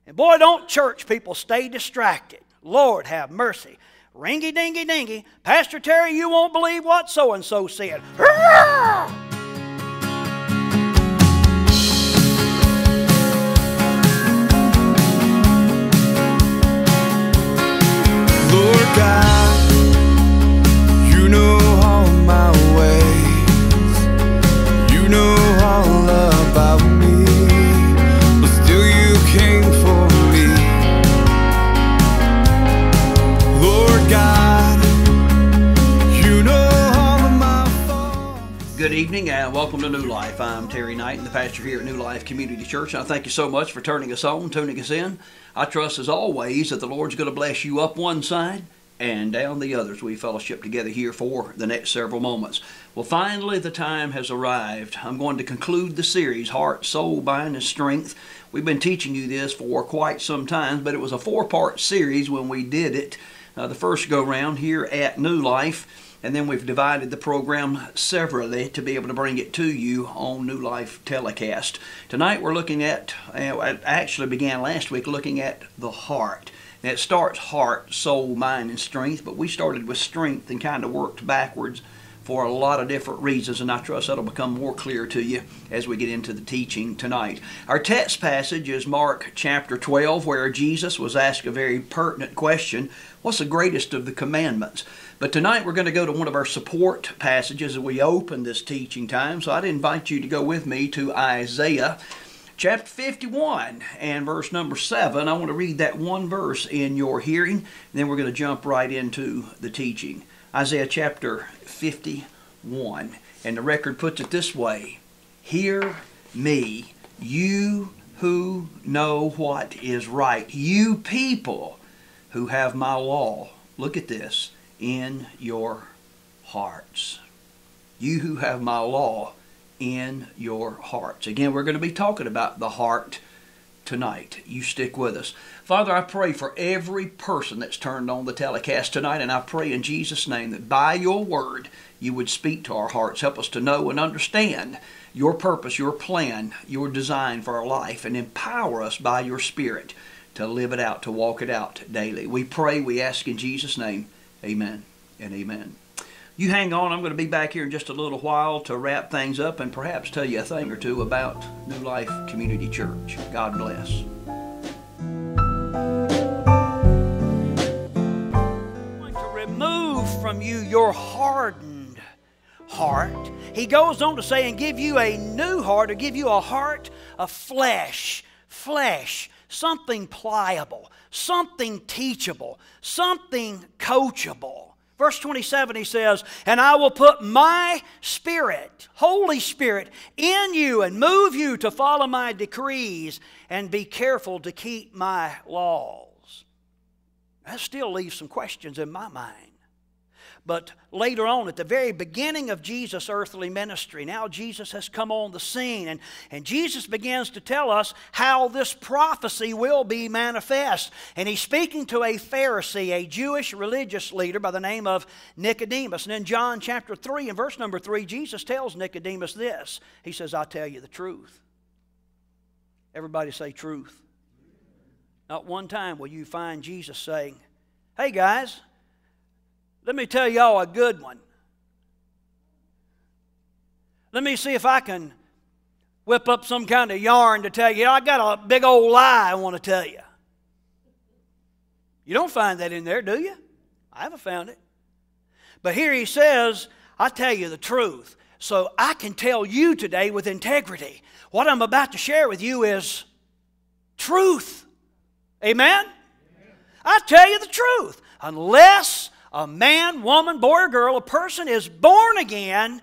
And boy, don't church people stay distracted. Lord have mercy. Ringy dingy dingy. Pastor Terry, you won't believe what so-and-so said. Hurrah! Lord God, you know all my ways. You know all about me. But still you came for me. Lord God, you know all of my faults. Good evening and welcome to New Life. I'm Terry Knight, the pastor here at New Life Community Church. And I thank you so much for turning us on, tuning us in. I trust as always that the Lord's going to bless you up one side and down the other as we fellowship together here for the next several moments. Well, finally the time has arrived. I'm going to conclude the series, Heart, Soul, Mind, and Strength. We've been teaching you this for quite some time, but it was a four-part series when we did it the first go-round here at New Life. And then we've divided the program severally to be able to bring it to you on New Life telecast. Tonight we're looking at, I actually began last week looking at the heart. Now it starts heart, soul, mind, and strength, but we started with strength and kind of worked backwards for a lot of different reasons, and I trust that'll become more clear to you as we get into the teaching tonight. Our text passage is Mark chapter 12, where Jesus was asked a very pertinent question: what's the greatest of the commandments? But tonight we're going to go to one of our support passages as we open this teaching time, so I'd invite you to go with me to Isaiah chapter 51 and verse number 7. I want to read that one verse in your hearing, and then we're going to jump right into the teaching. Isaiah chapter 51, and the record puts it this way: hear me, you who know what is right, you people who have my law, look at this, in your hearts. You who have my law in your hearts. Again, we're going to be talking about the heart tonight. You stick with us. Father, I pray for every person that's turned on the telecast tonight, and I pray in Jesus' name that by your word you would speak to our hearts. Help us to know and understand your purpose, your plan, your design for our life, and empower us by your Spirit to live it out, to walk it out daily. We pray, we ask in Jesus' name. Amen and amen. You hang on. I'm going to be back here in just a little while to wrap things up and perhaps tell you a thing or two about New Life Community Church. God bless. I'm going to remove from you your hardened heart. He goes on to say, and give you a new heart, or give you a heart of flesh, something pliable, something teachable, something coachable. Verse 27, he says, and I will put my Spirit, Holy Spirit, in you and move you to follow my decrees and be careful to keep my laws. That still leaves some questions in my mind. But later on, at the very beginning of Jesus' earthly ministry, now Jesus has come on the scene, and Jesus begins to tell us how this prophecy will be manifest. And he's speaking to a Pharisee, a Jewish religious leader by the name of Nicodemus. And in John chapter 3 and verse number 3, Jesus tells Nicodemus this. He says, I tell you the truth. Everybody say truth. Not one time will you find Jesus saying, hey guys, let me tell y'all a good one. Let me see if I can whip up some kind of yarn to tell you. I got a big old lie I want to tell you. You don't find that in there, do you? I haven't found it. But here he says, I tell you the truth. So I can tell you today with integrity. What I'm about to share with you is truth. Amen? I tell you the truth. Unless a man, woman, boy, or girl, a person is born again,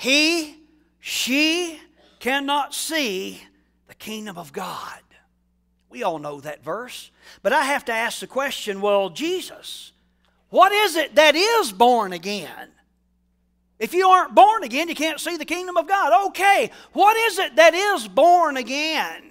she cannot see the kingdom of God. We all know that verse. But I have to ask the question, well, Jesus, what is it that is born again? If you aren't born again, you can't see the kingdom of God. Okay, what is it that is born again?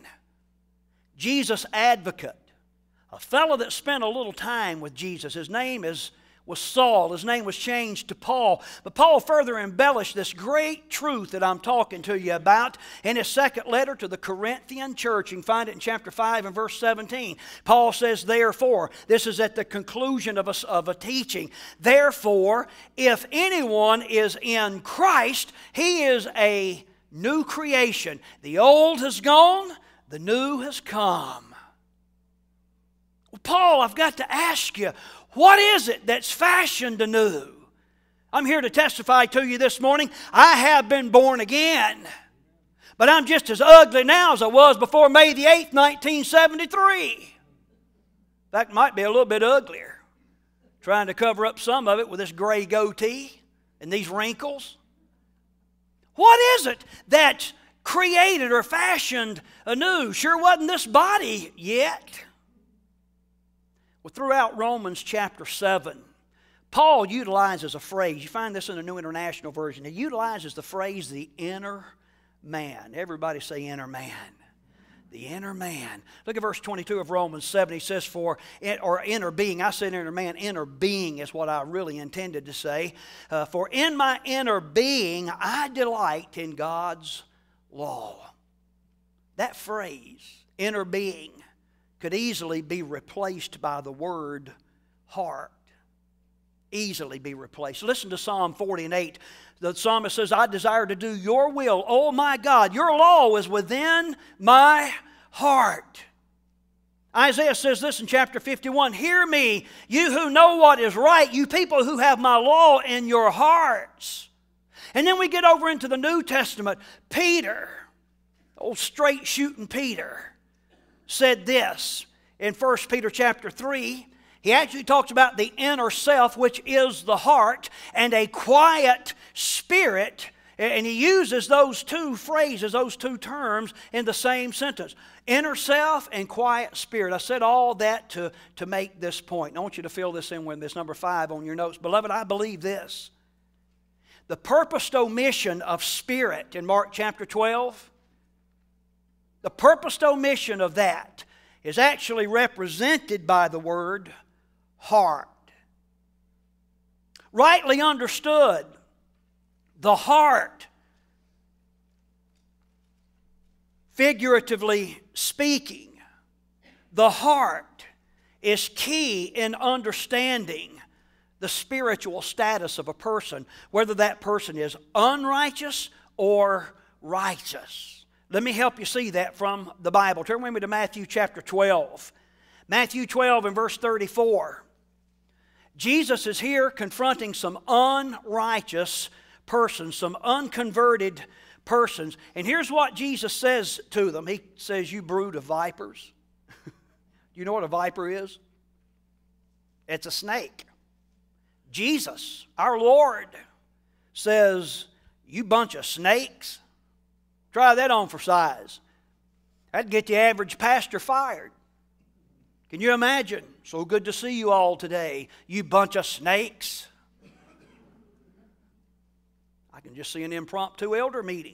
Jesus' advocate, a fellow that spent a little time with Jesus, his name is was Saul. His name was changed to Paul. But Paul further embellished this great truth that I'm talking to you about in his second letter to the Corinthian church. You can find it in chapter 5 and verse 17. Paul says, therefore, this is at the conclusion of a teaching. Therefore, if anyone is in Christ, he is a new creation. The old has gone, the new has come. Well, Paul, I've got to ask you, what is it that's fashioned anew? I'm here to testify to you this morning. I have been born again. But I'm just as ugly now as I was before May the 8th, 1973. In fact, might be a little bit uglier. Trying to cover up some of it with this gray goatee and these wrinkles. What is it that's created or fashioned anew? Sure wasn't this body yet. Well, throughout Romans chapter 7, Paul utilizes a phrase. You find this in the New International Version. He utilizes the phrase, the inner man. Everybody say inner man. The inner man. Look at verse 22 of Romans 7. He says, or inner being. I said inner man. Inner being is what I really intended to say. For in my inner being I delight in God's law. That phrase, inner being, could easily be replaced by the word heart. Easily be replaced. Listen to Psalm 40 and 8. The psalmist says, I desire to do your will. Oh my God, your law is within my heart. Isaiah says this in chapter 51. Hear me, you who know what is right, you people who have my law in your hearts. And then we get over into the New Testament. Peter, old straight shooting Peter, said this in 1 Peter chapter 3. He actually talks about the inner self, which is the heart, and a quiet spirit. And he uses those two phrases, those two terms in the same sentence. Inner self and quiet spirit. I said all that to make this point. I want you to fill this in with this number 5 on your notes. Beloved, I believe this. The purposed omission of spirit in Mark chapter 12, the purposed omission of that is actually represented by the word heart. Rightly understood, the heart, figuratively speaking, the heart is key in understanding the spiritual status of a person, whether that person is unrighteous or righteous. Let me help you see that from the Bible. Turn with me to Matthew chapter 12. Matthew 12 and verse 34. Jesus is here confronting some unrighteous persons, some unconverted persons. And here's what Jesus says to them. He says, you brood of vipers. Do you know what a viper is? It's a snake. Jesus, our Lord, says, you bunch of snakes. Try that on for size. That'd get the average pastor fired. Can you imagine? So good to see you all today, you bunch of snakes. I can just see an impromptu elder meeting.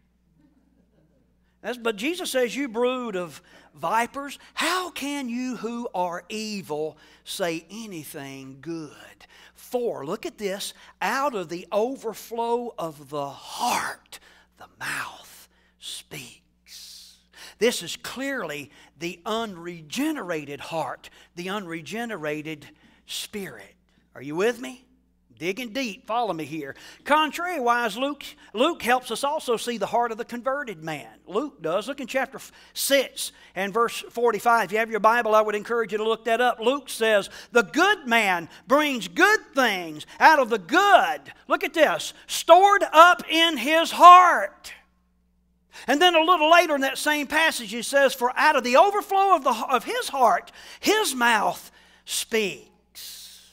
But Jesus says, you brood of vipers, how can you who are evil say anything good? For, look at this, out of the overflow of the heart, the mouth speaks. This is clearly the unregenerated heart, the unregenerated spirit. Are you with me? Digging deep, follow me here. Contrariwise, Luke helps us also see the heart of the converted man. Luke does. Look in chapter 6 and verse 45. If you have your Bible, I would encourage you to look that up. Luke says, the good man brings good things out of the good, look at this, stored up in his heart. And then a little later in that same passage, he says, for out of the overflow of his heart, his mouth speaks.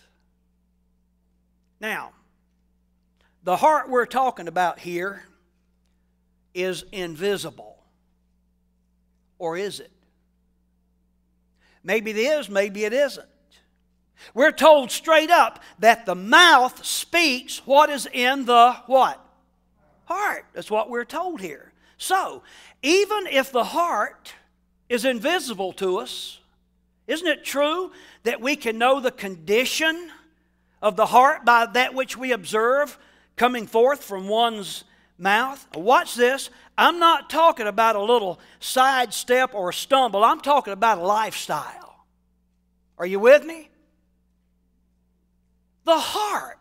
Now, the heart we're talking about here is invisible. Or is it? Maybe it is, maybe it isn't. We're told straight up that the mouth speaks what is in the what? Heart. That's what we're told here. So, even if the heart is invisible to us, isn't it true that we can know the condition of the heart by that which we observe coming forth from one's mouth. Watch this. I'm not talking about a little sidestep or a stumble. I'm talking about a lifestyle. Are you with me? The heart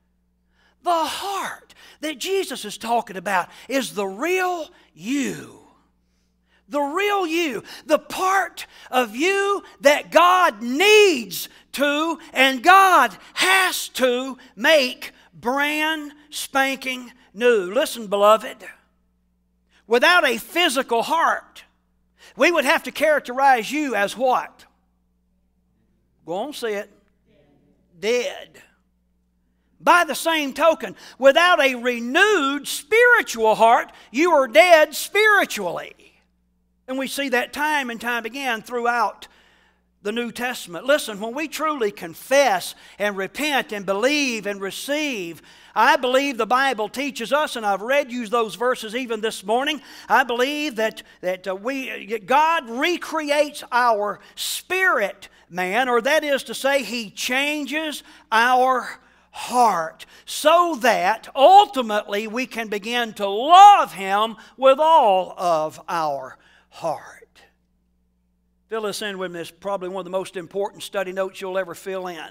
that Jesus is talking about is the real you. The real you. The part of you that God needs to and God has to make brand spanking new. Listen, beloved. Without a physical heart, we would have to characterize you as what? Go on, say it. Dead. By the same token, without a renewed spiritual heart, you are dead spiritually. And we see that time and time again throughout the New Testament. Listen, when we truly confess and repent and believe and receive, I believe the Bible teaches us, and I've read you those verses even this morning, I believe that God recreates our spirit man, or that is to say, He changes our heart so that ultimately we can begin to love Him with all of our heart. Fill this in with me. It's probably one of the most important study notes you'll ever fill in.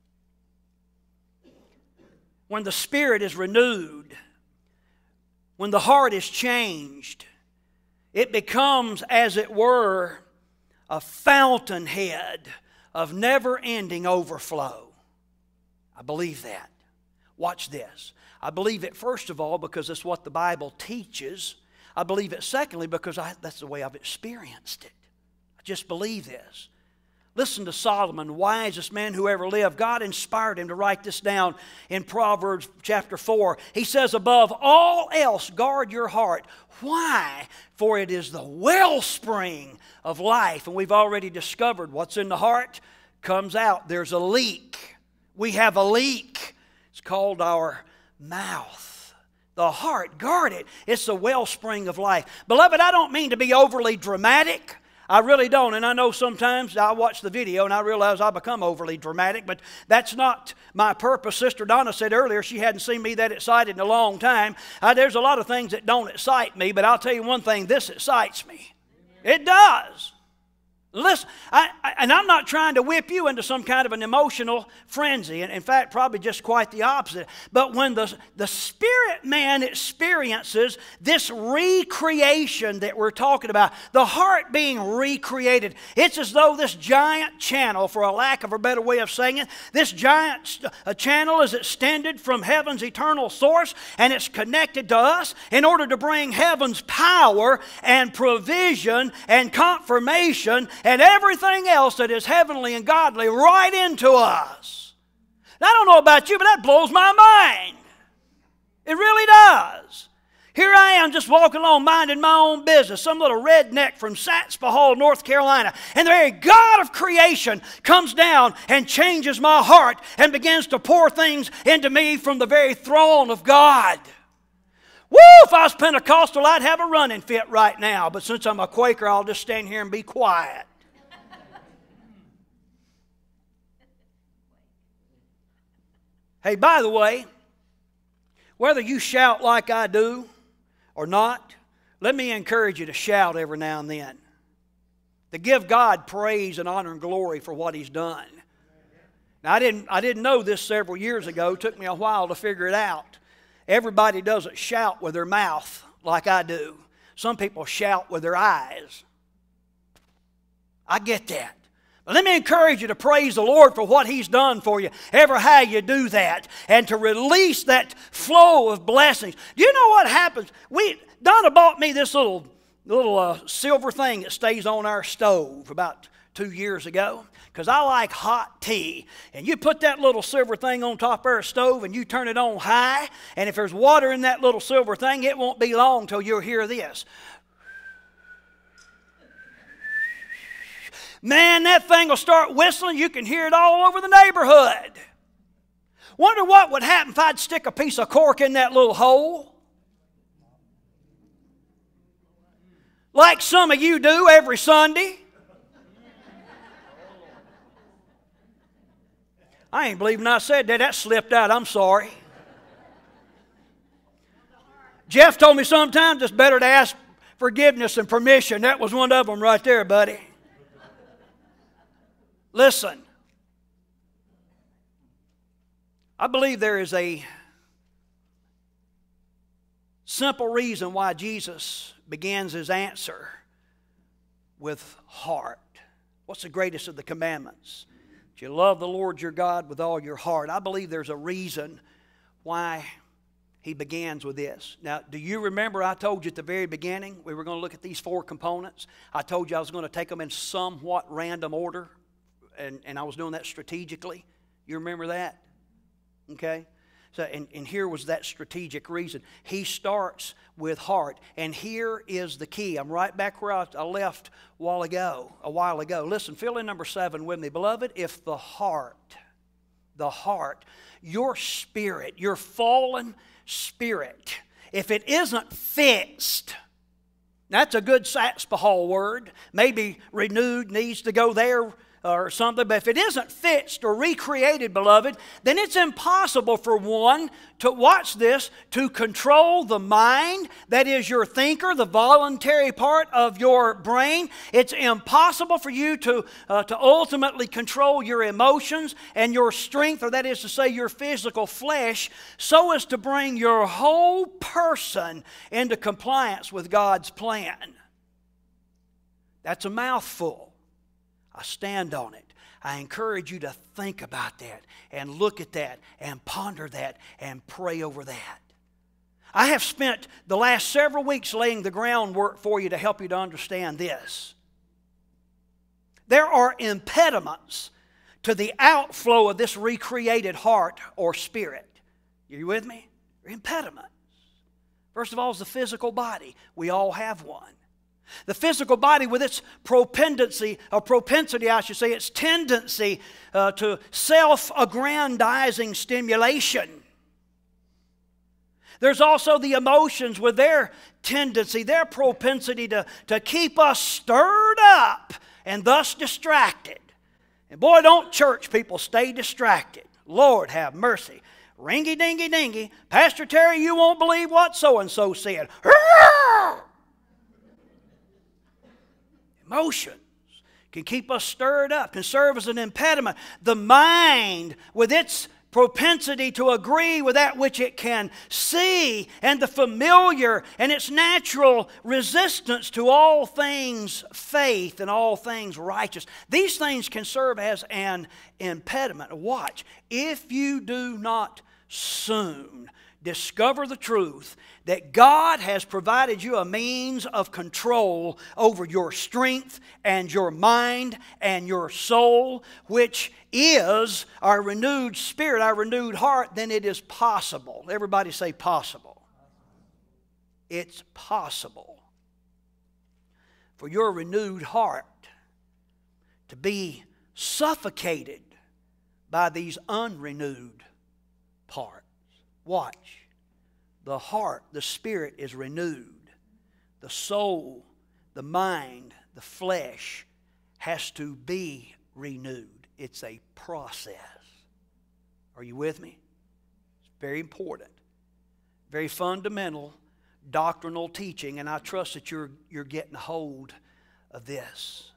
When the spirit is renewed, when the heart is changed, it becomes, as it were, a fountainhead of never-ending overflow. I believe that. Watch this. I believe it, first of all, because it's what the Bible teaches. I believe it, secondly, because that's the way I've experienced it. I just believe this. Listen to Solomon, the wisest man who ever lived. God inspired him to write this down in Proverbs chapter 4. He says, above all else, guard your heart. Why? For it is the wellspring of life. And we've already discovered what's in the heart comes out. There's a leak. We have a leak. It's called our mouth. The heart, guard it. It's the wellspring of life. Beloved, I don't mean to be overly dramatic. I really don't. And I know sometimes I watch the video and I realize I become overly dramatic, but that's not my purpose. Sister Donna said earlier she hadn't seen me that excited in a long time. There's a lot of things that don't excite me, but I'll tell you one thing, this excites me. It does. Listen, and I'm not trying to whip you into some kind of an emotional frenzy. And in fact, probably just quite the opposite. But when the spirit man experiences this recreation that we're talking about, the heart being recreated, it's as though this giant channel, for a lack of a better way of saying it, this giant channel is extended from heaven's eternal source, and it's connected to us in order to bring heaven's power and provision and confirmation and everything else that is heavenly and godly right into us. Now, I don't know about you, but that blows my mind. It really does. Here I am just walking along minding my own business, some little redneck from Satspa Hall, North Carolina, and the very God of creation comes down and changes my heart and begins to pour things into me from the very throne of God. Woo! If I was Pentecostal, I'd have a running fit right now, but since I'm a Quaker, I'll just stand here and be quiet. Hey, by the way, whether you shout like I do or not, let me encourage you to shout every now and then. To give God praise and honor and glory for what He's done. Now, I didn't know this several years ago. It took me a while to figure it out. Everybody doesn't shout with their mouth like I do. Some people shout with their eyes. I get that. But let me encourage you to praise the Lord for what He's done for you, ever how you do that, and to release that flow of blessings. Do you know what happens? Donna bought me this little silver thing that stays on our stove about 2 years ago, because I like hot tea. And you put that little silver thing on top of our stove and you turn it on high, and if there's water in that little silver thing, it won't be long till you'll hear this. Man, that thing will start whistling. You can hear it all over the neighborhood. Wonder what would happen if I'd stick a piece of cork in that little hole, like some of you do every Sunday. I ain't believing I said that. That slipped out. I'm sorry. Jeff told me sometimes it's better to ask forgiveness and permission. That was one of them right there, buddy. Listen. I believe there is a simple reason why Jesus begins his answer with heart. What's the greatest of the commandments? That you love the Lord your God with all your heart. I believe there's a reason why he begins with this. Now, do you remember I told you at the very beginning we were going to look at these 4 components? I told you I was going to take them in somewhat random order, and I was doing that strategically. You remember that? Okay? So, and here was that strategic reason. He starts with heart. And here is the key. I'm right back where I left a while ago. Listen, fill in number 7 with me. Beloved, if the heart, your spirit, your fallen spirit, if it isn't fixed, that's a good Satsbahal word. Maybe renewed needs to go there or something, but if it isn't fixed or recreated, beloved, then it's impossible for one to, watch this, to control the mind, that is your thinker, the voluntary part of your brain. It's impossible for you to ultimately control your emotions and your strength, or that is to say your physical flesh, so as to bring your whole person into compliance with God's plan. That's a mouthful. I stand on it. I encourage you to think about that and look at that and ponder that and pray over that. I have spent the last several weeks laying the groundwork for you to help you to understand this. There are impediments to the outflow of this recreated heart or spirit. Are you with me? Impediments. First of all is the physical body. We all have one. The physical body with its propensity, its tendency to self-aggrandizing stimulation. There's also the emotions with their tendency, their propensity to keep us stirred up and thus distracted. And boy, don't church people stay distracted. Lord have mercy. Ringy dingy dingy. Pastor Terry, you won't believe what so-and-so said. Emotions can keep us stirred up, can serve as an impediment. The mind, with its propensity to agree with that which it can see, and the familiar, and its natural resistance to all things faith and all things righteous. These things can serve as an impediment. Watch, if you do not soon discover the truth that God has provided you a means of control over your strength and your mind and your soul, which is our renewed spirit, our renewed heart, then it is possible. Everybody say possible. It's possible for your renewed heart to be suffocated by these unrenewed parts. Watch. The heart, the spirit is renewed. The soul, the mind, the flesh has to be renewed. It's a process. Are you with me? It's very important. Very fundamental doctrinal teaching, and I trust that you're getting hold of this.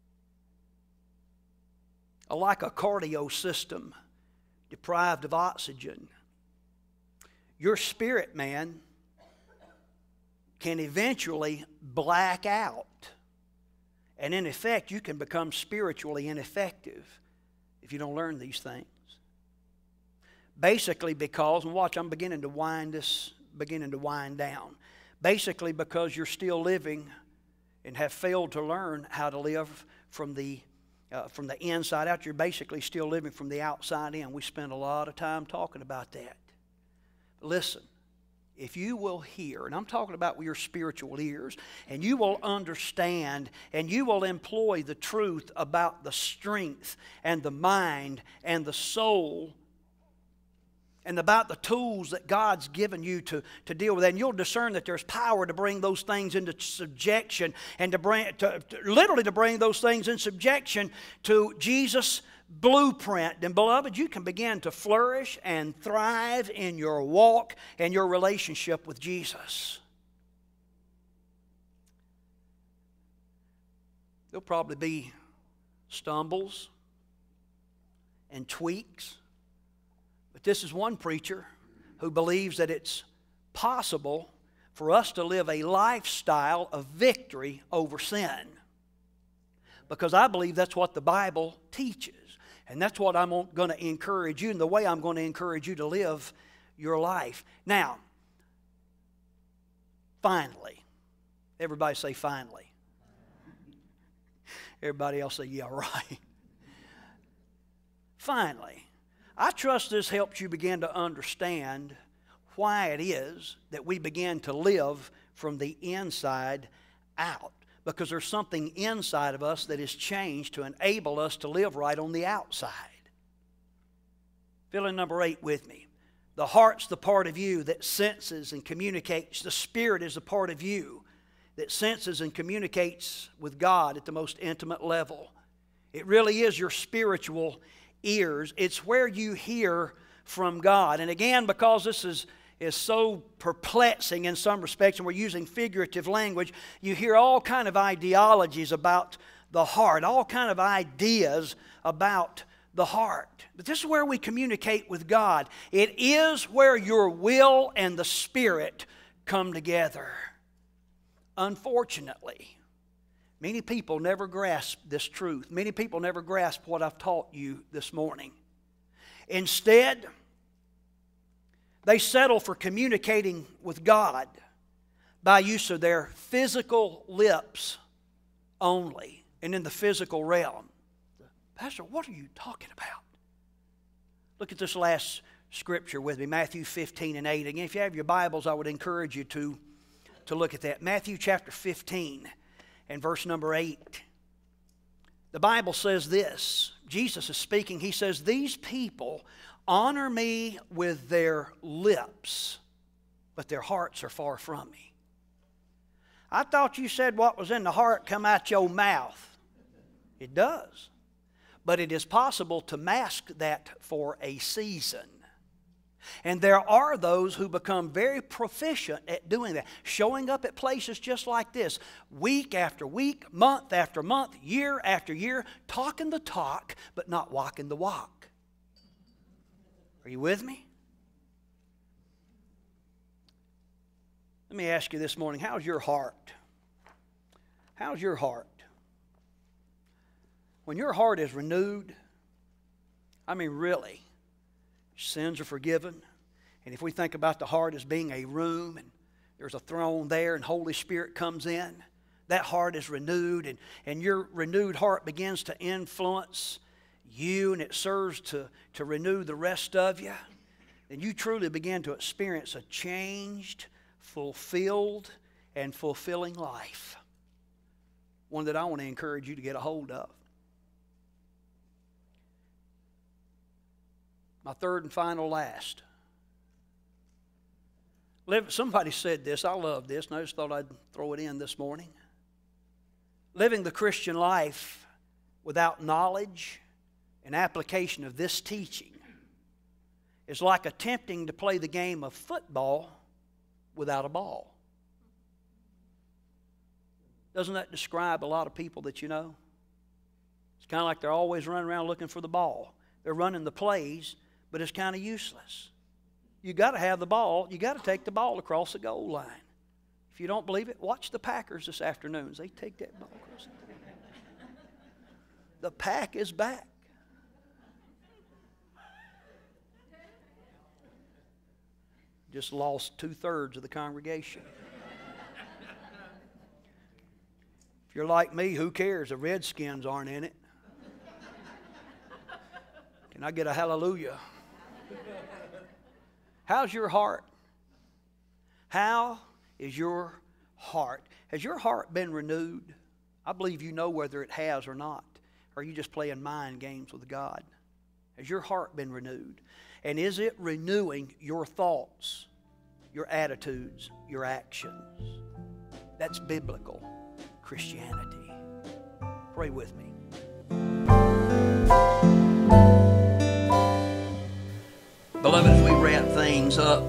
Like a cardio system deprived of oxygen, your spirit, man, can eventually black out. And in effect, you can become spiritually ineffective if you don't learn these things. Basically because, and watch, I'm beginning to wind down. Basically because you're still living and have failed to learn how to live from the inside out. You're basically still living from the outside in. We spend a lot of time talking about that. Listen, if you will hear, and I'm talking about with your spiritual ears, and you will understand and you will employ the truth about the strength and the mind and the soul and about the tools that God's given you to deal with that, and you'll discern that there's power to bring those things into subjection and literally to bring those things in subjection to Jesus blueprint, then beloved, you can begin to flourish and thrive in your walk and your relationship with Jesus. There'll probably be stumbles and tweaks, but this is one preacher who believes that it's possible for us to live a lifestyle of victory over sin. Because I believe that's what the Bible teaches. And that's what I'm going to encourage you, and the way I'm going to encourage you to live your life. Now, finally, everybody say finally. Everybody else say, yeah, right. Finally, I trust this helps you begin to understand why it is that we begin to live from the inside out. Because there's something inside of us that has changed to enable us to live right on the outside. Fill in number 8 with me. The heart's the part of you that senses and communicates. The Spirit is the part of you that senses and communicates with God at the most intimate level. It really is your spiritual ears. It's where you hear from God. And again, because this is so perplexing in some respects, and we're using figurative language, you hear all kind of ideologies about the heart, all kind of ideas about the heart. But this is where we communicate with God. It is where your will and the Spirit come together. Unfortunately, many people never grasp this truth. Many people never grasp what I've taught you this morning. Instead, they settle for communicating with God by use of their physical lips only and in the physical realm. Pastor, what are you talking about? Look at this last scripture with me, Matthew 15 and 8. Again, if you have your Bibles, I would encourage you to look at that. Matthew chapter 15 and verse number 8. The Bible says this. Jesus is speaking. He says, these people honor me with their lips, but their hearts are far from me. I thought you said what was in the heart come out your mouth. It does. But it is possible to mask that for a season. And there are those who become very proficient at doing that, showing up at places just like this, week after week, month after month, year after year, talking the talk, but not walking the walk. Are you with me? Let me ask you this morning, how's your heart? How's your heart? When your heart is renewed, I mean really, sins are forgiven. And if we think about the heart as being a room and there's a throne there and Holy Spirit comes in, that heart is renewed, and your renewed heart begins to influence you, and it serves to renew the rest of you, then you truly begin to experience a changed, fulfilled, and fulfilling life. One that I want to encourage you to get a hold of. My third and final last. Somebody said this, I love this, and I just thought I'd throw it in this morning. Living the Christian life without knowledge and application of this teaching is like attempting to play the game of football without a ball. Doesn't that describe a lot of people that you know? It's kind of like they're always running around looking for the ball. They're running the plays, but it's kind of useless. You got to have the ball. You got to take the ball across the goal line. If you don't believe it, watch the Packers this afternoon as they take that ball across the goal line. The pack is back. Just lost 2/3 of the congregation. If you're like me, who cares? The Redskins aren't in it. Can I get a hallelujah? How's your heart? How is your heart? Has your heart been renewed? I believe you know whether it has or not. Or are you just playing mind games with God? Has your heart been renewed? And is it renewing your thoughts, your attitudes, your actions? That's biblical Christianity. Pray with me.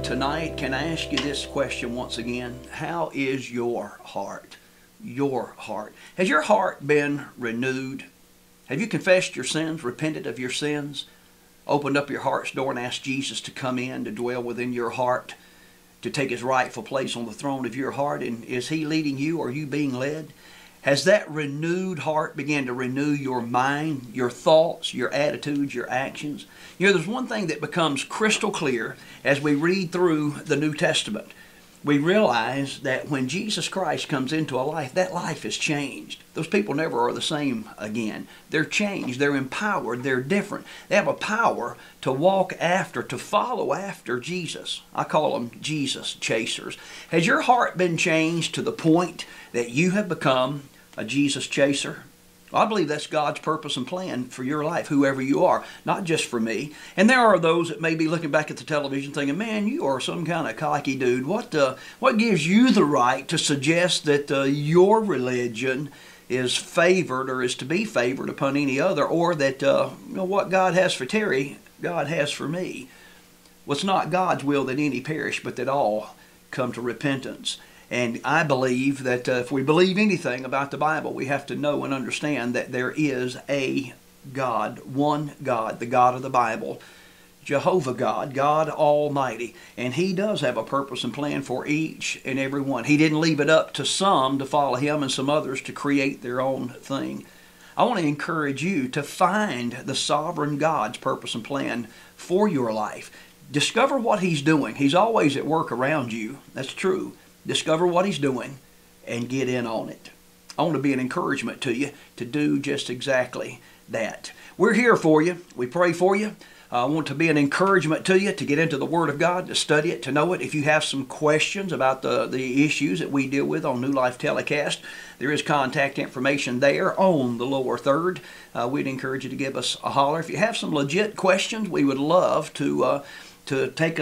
tonight, can I ask you this question once again? How is your heart? Your heart. Has your heart been renewed? Have you confessed your sins, repented of your sins, opened up your heart's door and asked Jesus to come in, to dwell within your heart, to take His rightful place on the throne of your heart? And is He leading you, or are you being led? Has that renewed heart began to renew your mind, your thoughts, your attitudes, your actions? You know, there's one thing that becomes crystal clear as we read through the New Testament. We realize that when Jesus Christ comes into a life, that life is changed. Those people never are the same again. They're changed. They're empowered. They're different. They have a power to walk after, to follow after Jesus. I call them Jesus chasers. Has your heart been changed to the point that you have become a Jesus chaser? Well, I believe that's God's purpose and plan for your life, whoever you are, not just for me. And there are those that may be looking back at the television thinking, man, you are some kind of cocky dude. What gives you the right to suggest that your religion is favored or is to be favored upon any other, or that what God has for Terry, God has for me? Well, it's not God's will that any perish, but that all come to repentance. And I believe that if we believe anything about the Bible, we have to know and understand that there is a God, one God, the God of the Bible, Jehovah God, God Almighty. And He does have a purpose and plan for each and every one. He didn't leave it up to some to follow Him and some others to create their own thing. I want to encourage you to find the sovereign God's purpose and plan for your life. Discover what He's doing. He's always at work around you. That's true. Discover what He's doing and get in on it. I want to be an encouragement to you to do just exactly that. We're here for you. We pray for you. I want to be an encouragement to you to get into the Word of God, to study it, to know it. If you have some questions about the issues that we deal with on New Life Telecast, there is contact information there on the lower third. We'd encourage you to give us a holler. If you have some legit questions, we would love to take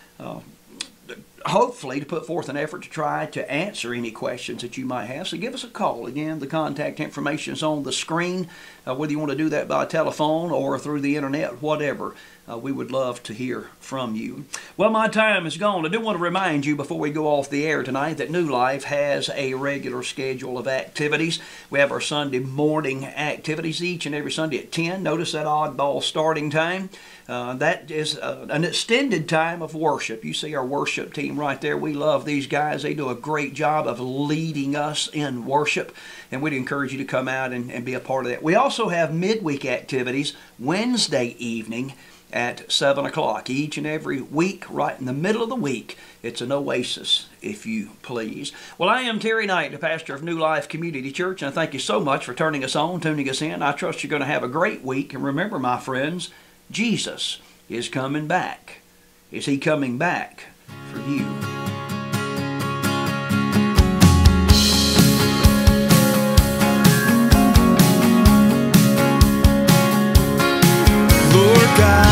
hopefully to put forth an effort to try to answer any questions that you might have. So give us a call. Again, the contact information is on the screen, whether you want to do that by telephone or through the internet, whatever. We would love to hear from you. Well, my time is gone. I do want to remind you before we go off the air tonight that New Life has a regular schedule of activities. We have our Sunday morning activities each and every Sunday at 10. Notice that oddball starting time. That is an extended time of worship. You see our worship team right there. We love these guys. They do a great job of leading us in worship, and we'd encourage you to come out and be a part of that. We also have midweek activities Wednesday evening at 7 o'clock each and every week, right in the middle of the week. It's an oasis, if you please. Well, I am Terry Knight, the pastor of New Life Community Church, and I thank you so much for turning us on, tuning us in. I trust you're going to have a great week. And remember, my friends, Jesus is coming back. Is He coming back for you? Lord God.